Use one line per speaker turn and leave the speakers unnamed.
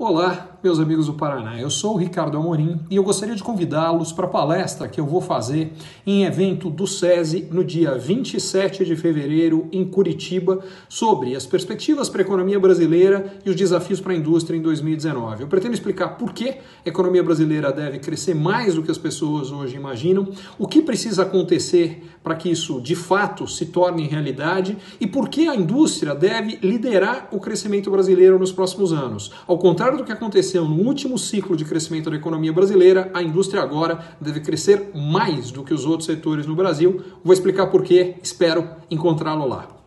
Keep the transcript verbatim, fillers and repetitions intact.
Olá, meus amigos do Paraná. Eu sou o Ricardo Amorim e eu gostaria de convidá-los para a palestra que eu vou fazer em evento do SESI no dia vinte e sete de fevereiro em Curitiba sobre as perspectivas para a economia brasileira e os desafios para a indústria em dois mil e dezenove. Eu pretendo explicar por que a economia brasileira deve crescer mais do que as pessoas hoje imaginam, o que precisa acontecer para que isso de fato se torne realidade e por que a indústria deve liderar o crescimento brasileiro nos próximos anos. Ao contrário do que aconteceu no último ciclo de crescimento da economia brasileira, a indústria agora deve crescer mais do que os outros setores no Brasil. Vou explicar por quê, espero encontrá-lo lá.